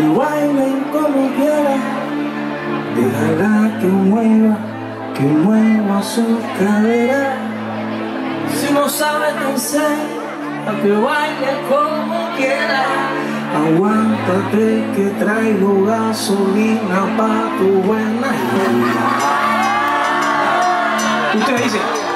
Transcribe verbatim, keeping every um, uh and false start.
bailen como quiera, déjala que mueva, que mueva su cadera. Si no sabe te enseño a que baile como quiera. Aguántate que traigo gasolina pa' tu buena idea. Usted dice